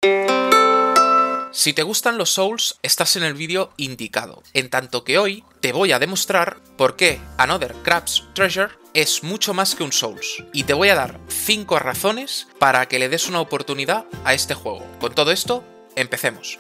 Si te gustan los Souls, estás en el vídeo indicado, en tanto que hoy te voy a demostrar por qué Another Crab's Treasure es mucho más que un Souls, y te voy a dar 5 razones para que le des una oportunidad a este juego. Con todo esto, empecemos.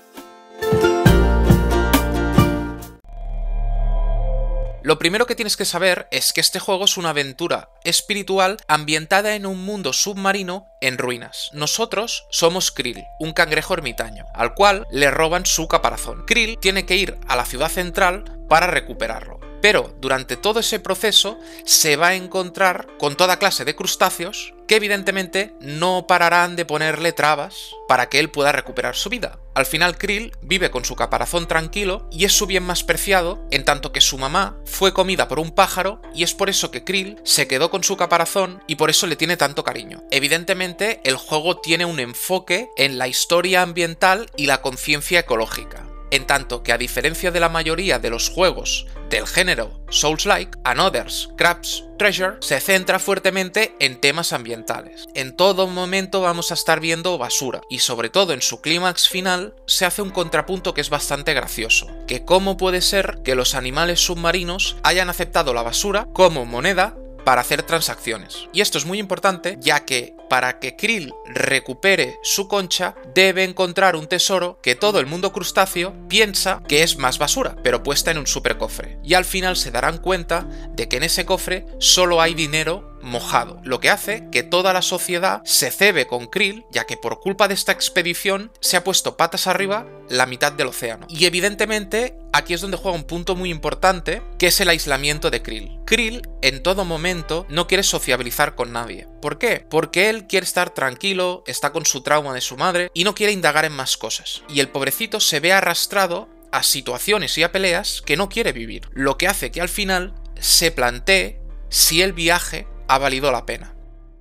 Lo primero que tienes que saber es que este juego es una aventura espiritual ambientada en un mundo submarino en ruinas. Nosotros somos Krill, un cangrejo ermitaño, al cual le roban su caparazón. Krill tiene que ir a la ciudad central para recuperarlo. Pero durante todo ese proceso se va a encontrar con toda clase de crustáceos que evidentemente no pararán de ponerle trabas para que él pueda recuperar su vida. Al final Krill vive con su caparazón tranquilo y es su bien más preciado, en tanto que su mamá fue comida por un pájaro y es por eso que Krill se quedó con su caparazón y por eso le tiene tanto cariño. Evidentemente el juego tiene un enfoque en la historia ambiental y la conciencia ecológica. En tanto que a diferencia de la mayoría de los juegos del género Souls-like, Another Crab's Treasure se centra fuertemente en temas ambientales. En todo momento vamos a estar viendo basura, y sobre todo en su clímax final se hace un contrapunto que es bastante gracioso, que cómo puede ser que los animales submarinos hayan aceptado la basura como moneda para hacer transacciones. Y esto es muy importante, ya que para que Krill recupere su concha, debe encontrar un tesoro que todo el mundo crustáceo piensa que es más basura, pero puesta en un supercofre. Y al final se darán cuenta de que en ese cofre solo hay dinero mojado, lo que hace que toda la sociedad se cebe con Krill, ya que por culpa de esta expedición se ha puesto patas arriba la mitad del océano. Y evidentemente aquí es donde juega un punto muy importante, que es el aislamiento de Krill. Krill en todo momento no quiere sociabilizar con nadie. ¿Por qué? Porque él quiere estar tranquilo, está con su trauma de su madre y no quiere indagar en más cosas. Y el pobrecito se ve arrastrado a situaciones y a peleas que no quiere vivir, lo que hace que al final se plantee si el viaje ha valido la pena.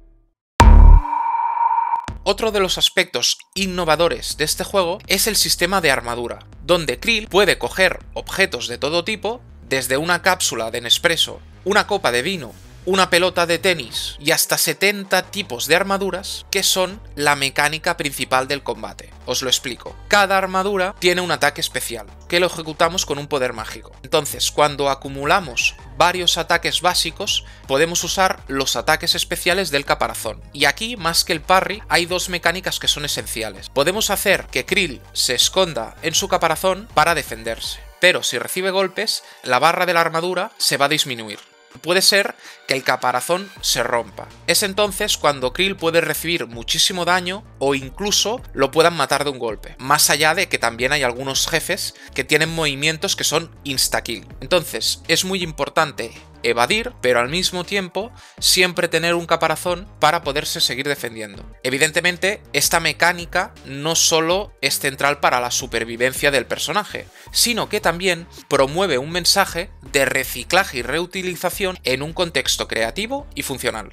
Otro de los aspectos innovadores de este juego es el sistema de armadura, donde Krill puede coger objetos de todo tipo, desde una cápsula de Nespresso, una copa de vino, una pelota de tenis y hasta 70 tipos de armaduras que son la mecánica principal del combate. Os lo explico. Cada armadura tiene un ataque especial, que lo ejecutamos con un poder mágico. Entonces, cuando acumulamos varios ataques básicos, podemos usar los ataques especiales del caparazón. Y aquí, más que el parry, hay dos mecánicas que son esenciales. Podemos hacer que Krill se esconda en su caparazón para defenderse, pero si recibe golpes, la barra de la armadura se va a disminuir. Puede ser que el caparazón se rompa. Es entonces cuando Krill puede recibir muchísimo daño o incluso lo puedan matar de un golpe. Más allá de que también hay algunos jefes que tienen movimientos que son insta-kill. Entonces es muy importante evadir, pero al mismo tiempo siempre tener un caparazón para poderse seguir defendiendo. Evidentemente, esta mecánica no solo es central para la supervivencia del personaje, sino que también promueve un mensaje de reciclaje y reutilización en un contexto creativo y funcional.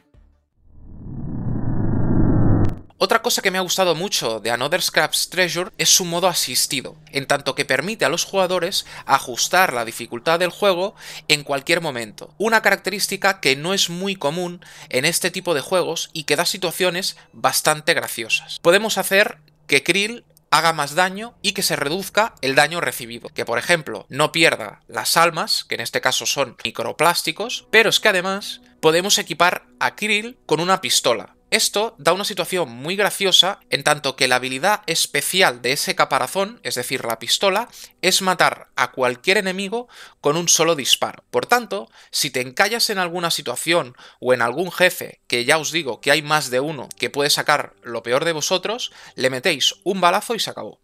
Otra cosa que me ha gustado mucho de Another Crab's Treasure es su modo asistido, en tanto que permite a los jugadores ajustar la dificultad del juego en cualquier momento. Una característica que no es muy común en este tipo de juegos y que da situaciones bastante graciosas. Podemos hacer que Krill haga más daño y que se reduzca el daño recibido. Que por ejemplo no pierda las almas, que en este caso son microplásticos, pero es que además podemos equipar a Krill con una pistola. Esto da una situación muy graciosa, en tanto que la habilidad especial de ese caparazón, es decir, la pistola, es matar a cualquier enemigo con un solo disparo. Por tanto, si te encallas en alguna situación o en algún jefe, que ya os digo que hay más de uno que puede sacar lo peor de vosotros, le metéis un balazo y se acabó.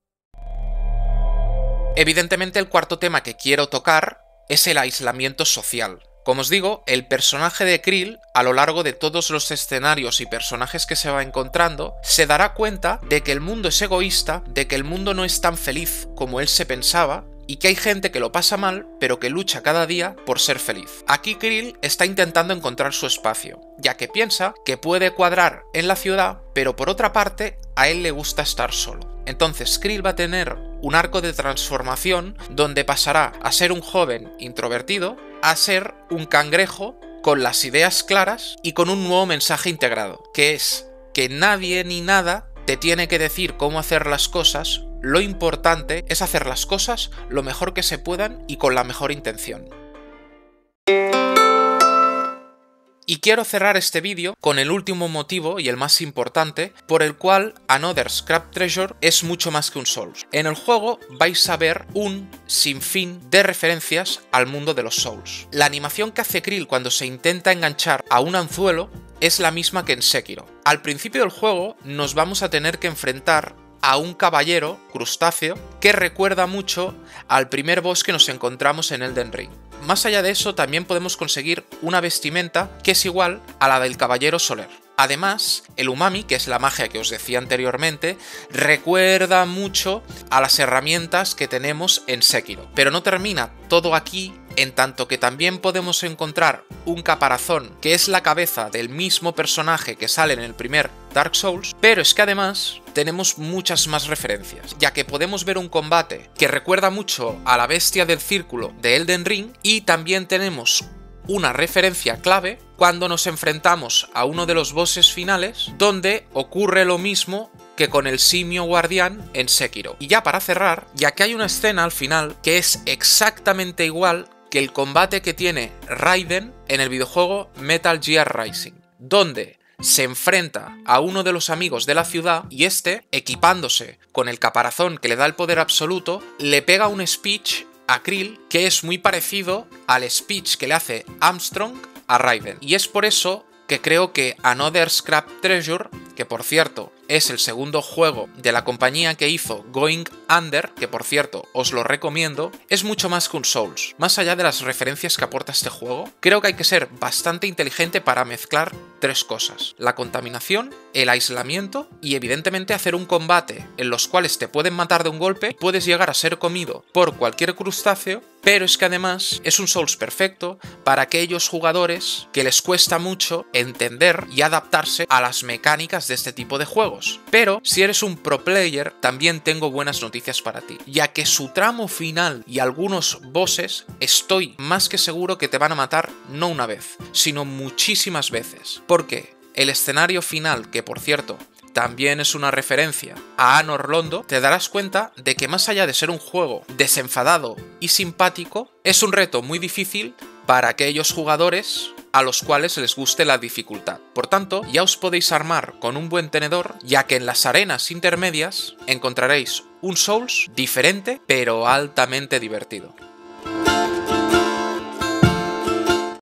Evidentemente, el cuarto tema que quiero tocar es el aislamiento social. Como os digo, el personaje de Krill, a lo largo de todos los escenarios y personajes que se va encontrando, se dará cuenta de que el mundo es egoísta, de que el mundo no es tan feliz como él se pensaba, y que hay gente que lo pasa mal, pero que lucha cada día por ser feliz. Aquí Krill está intentando encontrar su espacio, ya que piensa que puede cuadrar en la ciudad, pero por otra parte, a él le gusta estar solo. Entonces Krill va a tener un arco de transformación donde pasará a ser un joven introvertido a ser un cangrejo con las ideas claras y con un nuevo mensaje integrado, que es que nadie ni nada te tiene que decir cómo hacer las cosas, lo importante es hacer las cosas lo mejor que se puedan y con la mejor intención. Y quiero cerrar este vídeo con el último motivo y el más importante por el cual Another Scrap Treasure es mucho más que un Souls. En el juego vais a ver un sinfín de referencias al mundo de los Souls. La animación que hace Krill cuando se intenta enganchar a un anzuelo es la misma que en Sekiro. Al principio del juego nos vamos a tener que enfrentar a un caballero crustáceo que recuerda mucho al primer boss que nos encontramos en Elden Ring. Más allá de eso, también podemos conseguir una vestimenta que es igual a la del caballero Soler. Además, el umami, que es la magia que os decía anteriormente, recuerda mucho a las herramientas que tenemos en Sekiro. Pero no termina todo aquí, en tanto que también podemos encontrar un caparazón, que es la cabeza del mismo personaje que sale en el primer Dark Souls, pero es que además tenemos muchas más referencias, ya que podemos ver un combate que recuerda mucho a la bestia del círculo de Elden Ring, y también tenemos una referencia clave cuando nos enfrentamos a uno de los bosses finales, donde ocurre lo mismo que con el simio guardián en Sekiro. Y ya para cerrar, ya que hay una escena al final que es exactamente igual que el combate que tiene Raiden en el videojuego Metal Gear Rising, donde se enfrenta a uno de los amigos de la ciudad y este, equipándose con el caparazón que le da el poder absoluto, le pega un speech a Krill que es muy parecido al speech que le hace Armstrong a Raiden. Y es por eso que creo que Another Scrap Treasure, que por cierto es el segundo juego de la compañía que hizo Going Under, que por cierto os lo recomiendo, es mucho más que un Souls. Más allá de las referencias que aporta este juego, creo que hay que ser bastante inteligente para mezclar tres cosas: la contaminación, el aislamiento y evidentemente hacer un combate en los cuales te pueden matar de un golpe y puedes llegar a ser comido por cualquier crustáceo, pero es que además es un Souls perfecto para aquellos jugadores que les cuesta mucho entender y adaptarse a las mecánicas de este tipo de juegos. Pero si eres un pro player, también tengo buenas noticias para ti, ya que su tramo final y algunos bosses estoy más que seguro que te van a matar no una vez, sino muchísimas veces, porque el escenario final, que por cierto también es una referencia a Anor Londo, te darás cuenta de que más allá de ser un juego desenfadado y simpático, es un reto muy difícil para aquellos jugadores a los cuales les guste la dificultad. Por tanto, ya os podéis armar con un buen tenedor, ya que en las arenas intermedias encontraréis un Souls diferente pero altamente divertido.